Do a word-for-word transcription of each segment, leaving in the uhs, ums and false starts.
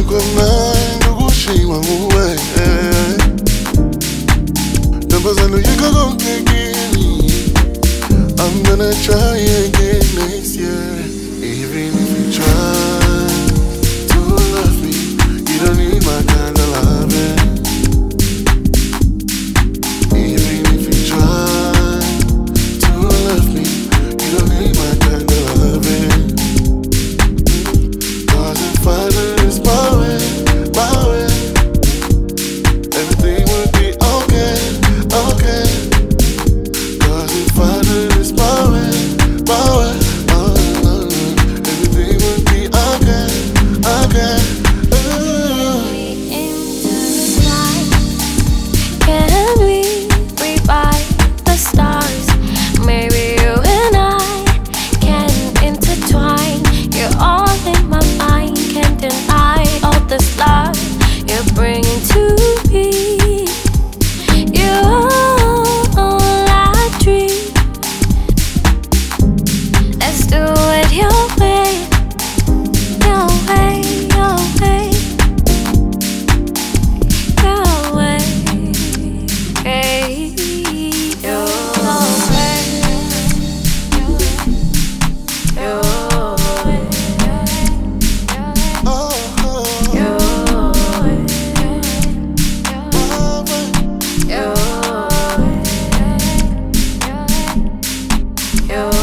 Numbers I know you gon' take it. I'm gonna try again next year. Even if you try to love me, you don't need my kind of loving. Even if you try to love me, you don't need my kind of loving. Cause if I lose my way, my way, everything would be okay, okay. Cause if I lose my way, my way, oh, oh, oh, everything would be okay, okay. Ooh. Into the sky, can we rewrite the stars? Maybe you and I can intertwine. You're all in my mind, can't deny all this love you're bringing to me. You're all I dream. Let's do it your way, your way, your way, your way, hey, your way, your way, Oh, oh, your way, oh, oh. your way, your way, your way,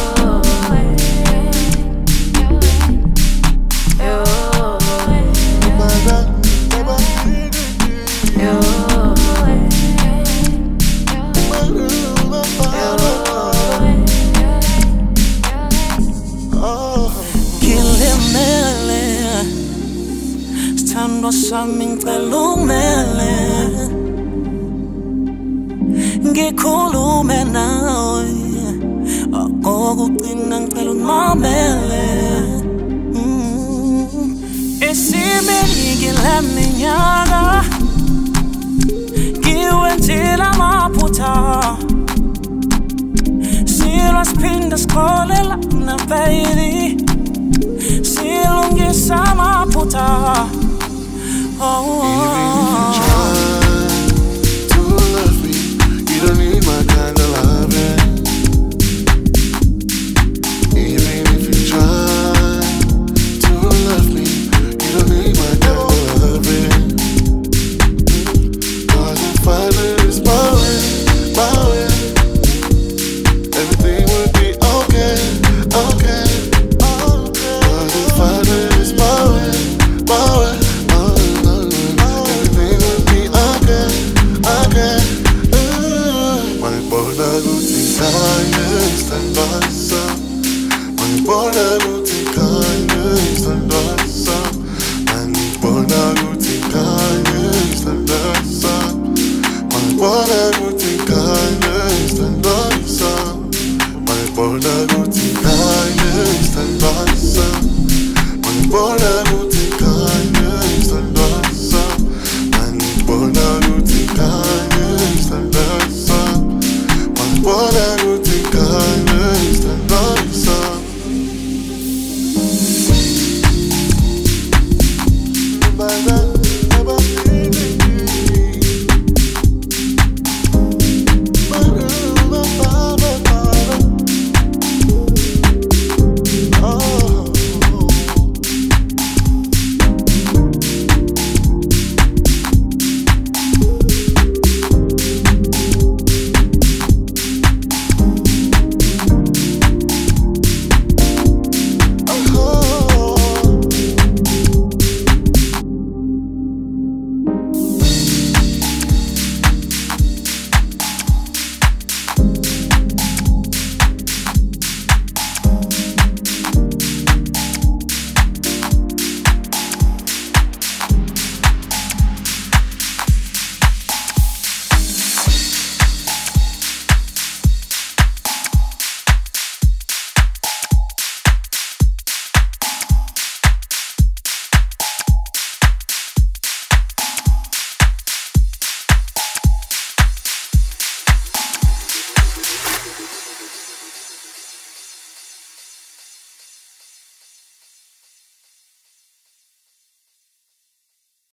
Kilimele, sithandwa sami ngicela ungimele, ngikhulume nawe, okokugcina ngicela ungimamele. Mm. Esimeni leminyaka ngiwenzile amaphutha, silwa siphinde sikholelana baby, silungisa amaphutha. Oh, oh.